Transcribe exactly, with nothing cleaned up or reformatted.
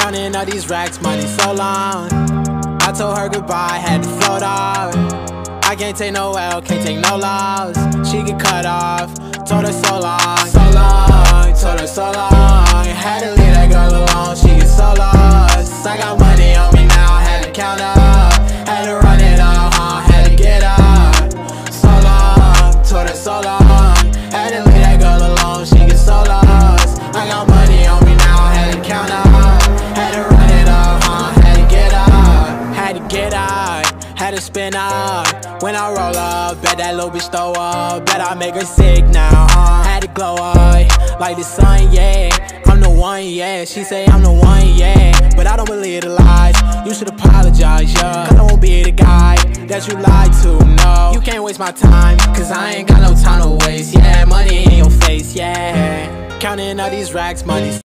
Counting all these racks, money so long. I told her goodbye, had to float off. I can't take no L, can't take no loss. She get cut off, told her so long, so long, told her so long. Had to leave that girl alone, she get so lost. I got money on me now, had to count up, had to run it up, huh, had to get up. So long, told her so long. Had to leave that girl alone, she get so lost. I got money on me now, had to count up, had to run it up, huh, had to get up. Had to get up, had to spin up. When I roll up, bet that little bitch throw up. Bet I make her sick now, uh. Had to glow up, like the sun, yeah. I'm the one, yeah. She say I'm the one, yeah. But I don't believe the lies. You should apologize, yeah. Cause I won't be the guy that you lied to, no. You can't waste my time, cause I ain't got no time to waste, yeah. Money in your face, yeah. Counting all these racks, money